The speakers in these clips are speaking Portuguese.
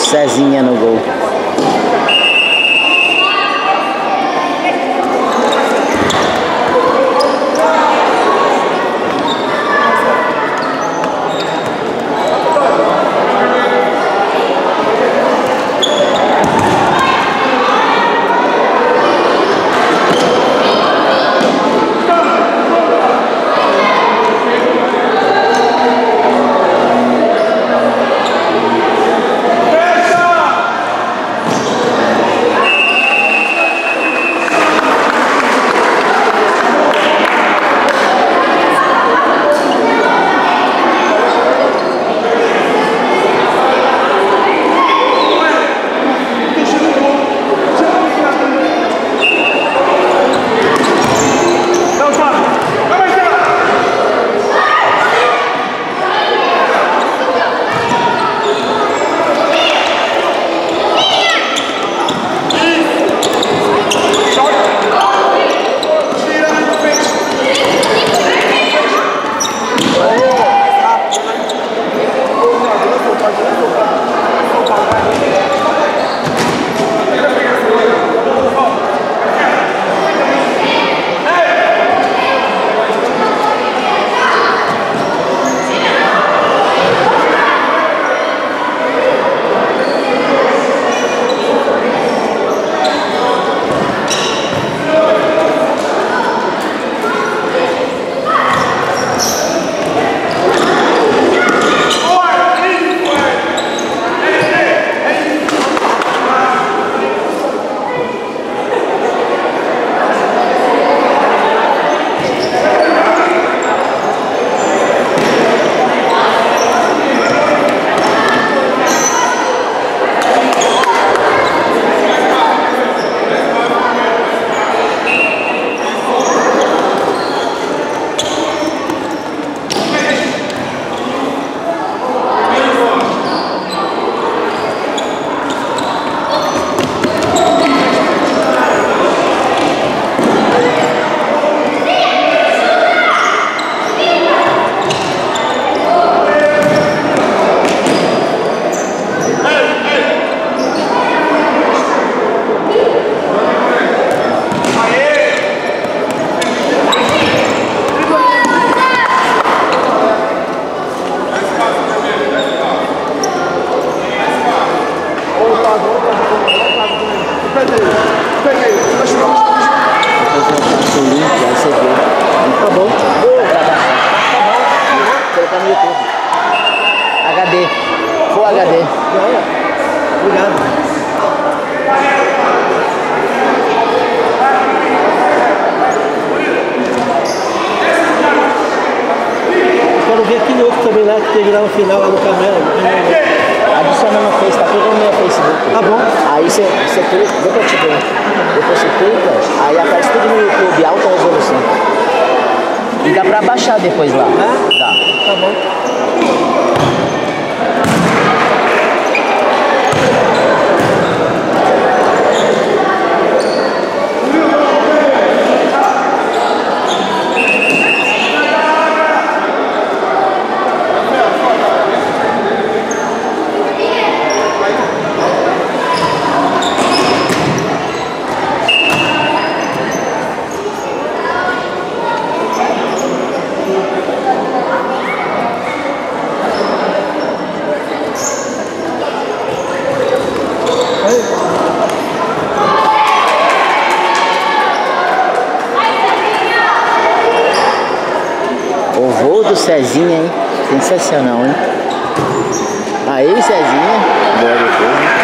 Cezinha no gol. HD. Full HD. Obrigado. Quero ver aquele outro também lá que teve lá no final, lá no Camelo. Adiciona no Face, tá tudo no meu Facebook. Tá bom. Aí você clica, depois você clica, depois você clica, aí aparece tudo no YouTube, alta resolução. E dá pra baixar depois lá. Dá. Tá bom. O voo do Cezinha, hein? Sensacional, hein? Aí, Cezinha. Boa defesa.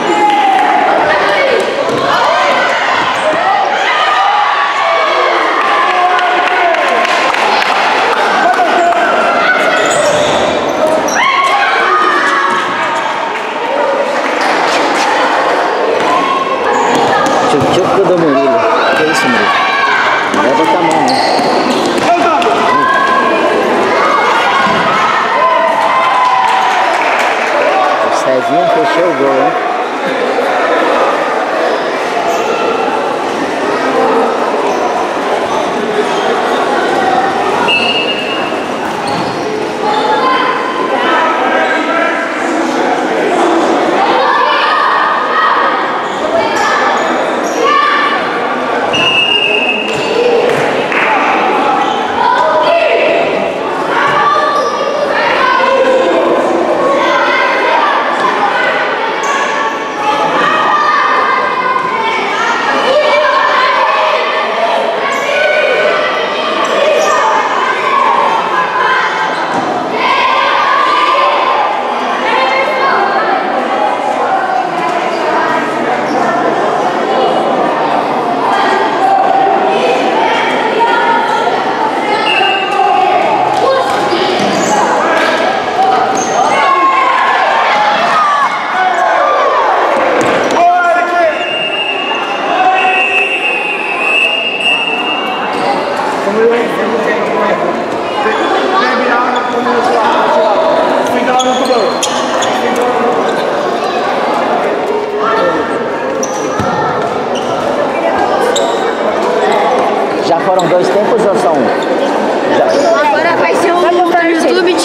Tchuc-tchuc do Murilo. Que isso, Murilo? Não vai botar a mão, né? Cezinha fechou o gol, hein?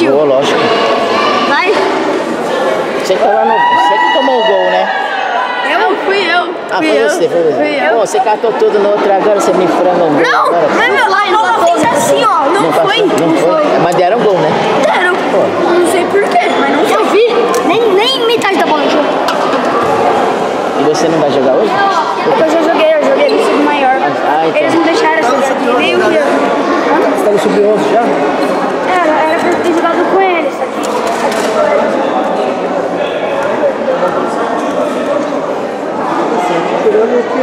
Brasil. Gol, lógico. Vai. Você que tava no... Você que tomou o gol, né? Fui eu. Ah, foi você, foi você. Fui eu. Bom, você catou tudo no outro, agora você me franga um gol. Não, Agora, mas meu, a bola fez assim, ó. Não passou, foi. não foi. Mas deram gol, né? Deram. Não sei porquê, mas não foi. Eu vi. Nem metade da bola entrou. E você não vai jogar hoje? Eu já joguei, no sub maior. Então. Eles não deixaram assim, nem o que eu. Você tá no sub-11 já? Era pra ter jogado com eles aqui. Tirando o que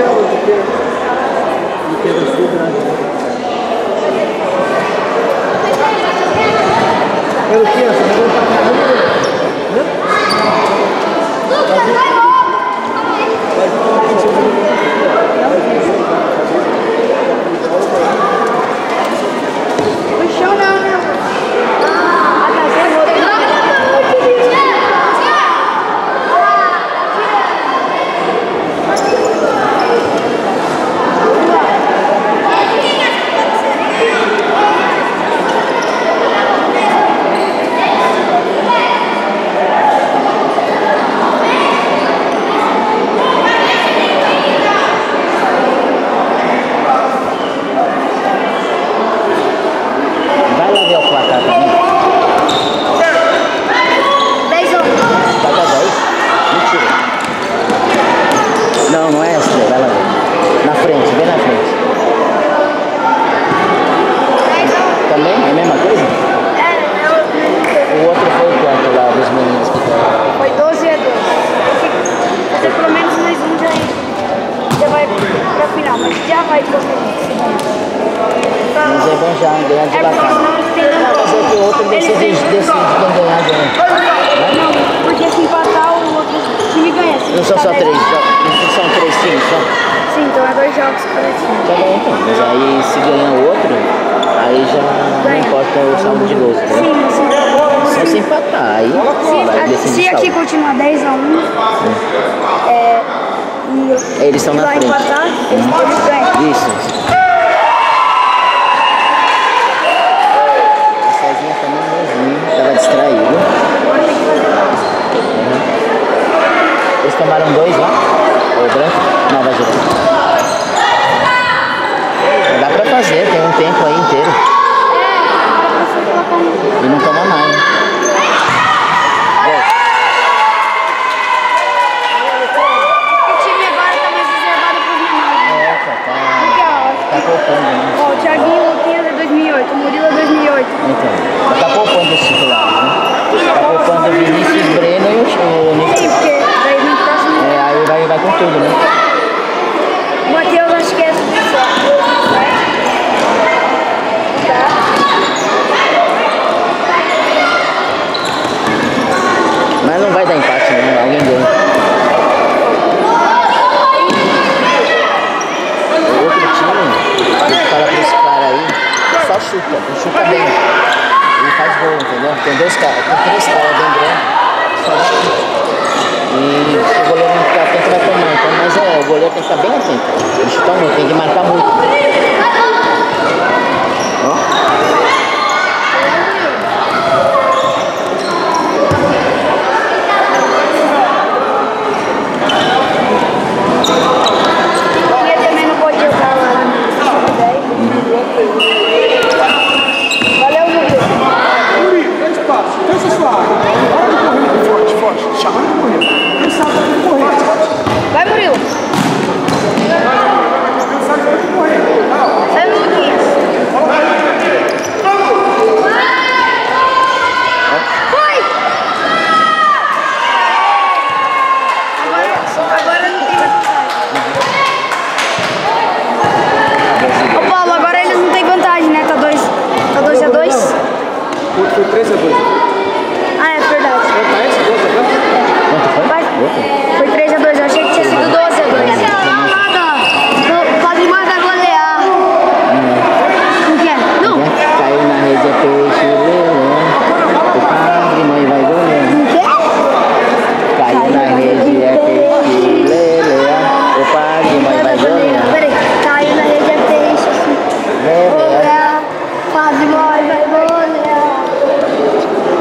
é do sul, né? Era o que? Você levou pra caramba? O chão não, né? Ah, tá sendo Vai lá ver o placar também. 10 ou Placar 10? Mentira. Não, não é essa, vai lá ver. Na frente, bem na frente. Também? É a mesma coisa? O outro foi quanto lá dos meninos que estão? Foi 12 a 12. Fazer pelo menos mais um já vai pra final, mas já vai pra final. Mas é bom já ganhar de É porque lacar. senão eles têm Mas é que o outro decide quem ganhar ganha. Não, porque se empatar o outro time ganha. Se Não são só empatar, 3, não são 3 times só. Sim, então é 2 jogos cada time. Tá bom então, mas aí se ganhar o outro, aí já não importa o saldo de gols. Né? Sim, sim. Só se empatar, aí vai decidir Se o aqui saldo. continuar 10 a 1, Eles estão e na lá frente. empatar, eles ganham. Isso. A Cezinha também novinho, tava distraído. Agora tem que fazer mais. Eles tomaram 2 lá? O branco? Não, vai jogar. Dá pra fazer, tem um tempo aí inteiro. Agora você colocar um. E não toma mais, né? O time agora tá mais reservado pros menores. Tá poupando, né? Ó, o Thiaguinho e o Luquinhas é 2008, o Murilo é 2008. Então, tá poupando os titulares, né? Tá poupando o Vinícius, Breno e o Nico. Sim, porque daí no próximo. Aí vai com tudo, né? O Matheus acho que é Mas não vai dar empate, né? Alguém ganha. O outro time, tem que falar pra esse cara aí, só chuta bem. Ele faz gol, entendeu? Tem 3 caras bem grandes, só chuta. E se o goleiro não ficar atento, vai tomar. Então, mas o goleiro tem que estar bem atento. Ele chuta muito, tem que marcar muito. Ó. Ele também não pode jogar lá no 10. Valeu, Murilo. Grande passo. Pensa sua área. Hora de correr. Forte. Chamando de correr. Pensar de correr. Vai, Murilo. Pensar de correr. Sai, Luquinhas. Vai! Agora não tem vantagem. Ô, Paulo, agora eles não têm vantagem, né? Tá 2 a 2. Foi 3 a 2. Ah, é verdade. Tá esse 2 a 2? Quanto foi? Vai. Outro? Foi 3 a 2, eu achei que tinha sido 12 a 2. O Vladimir vai golear. Não quer? Não. Caiu na rede, é peixe, o padre, mãe vai golear. Não quer? Caiu na rede, é peixe, lelea. O padre, mãe vai golear. Peraí, caiu na rede é peixe, assim. Lelea. Golear, Padre Mãe vai golear.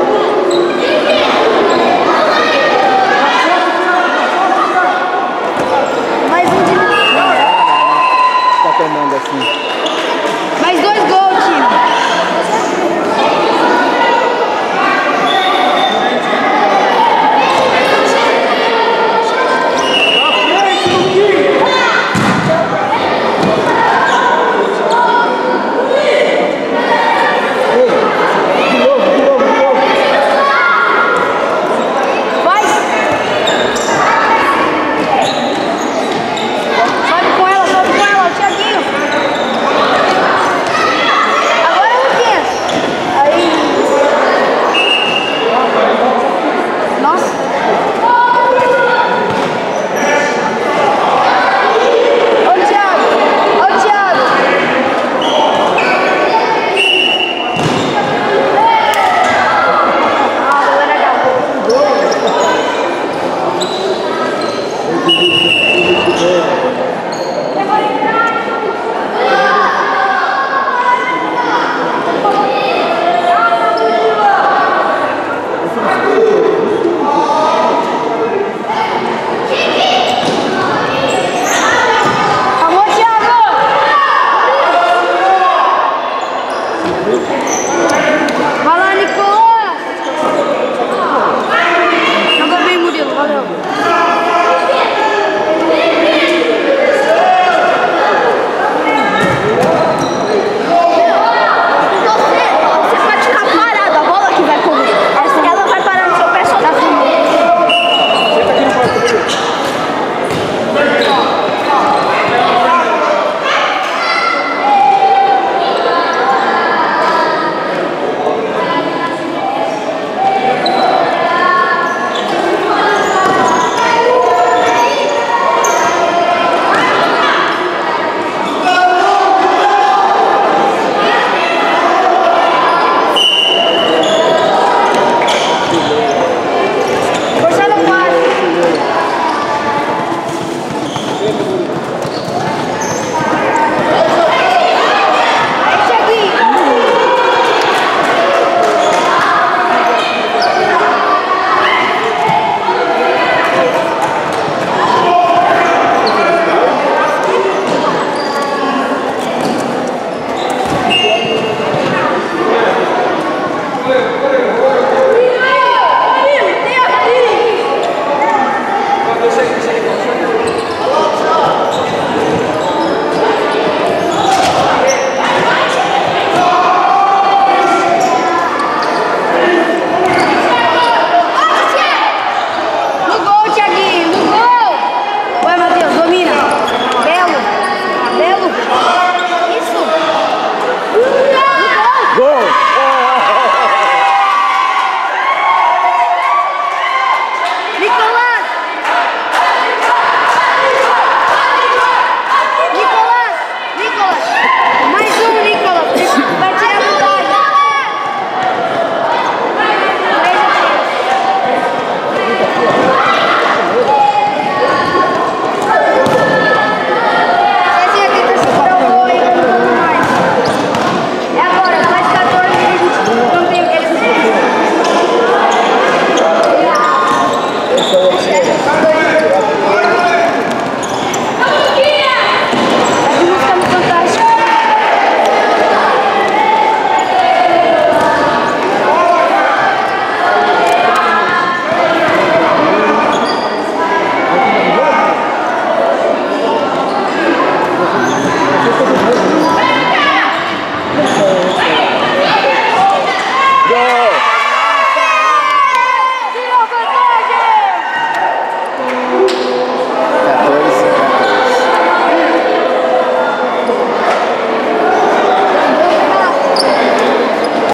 Gol!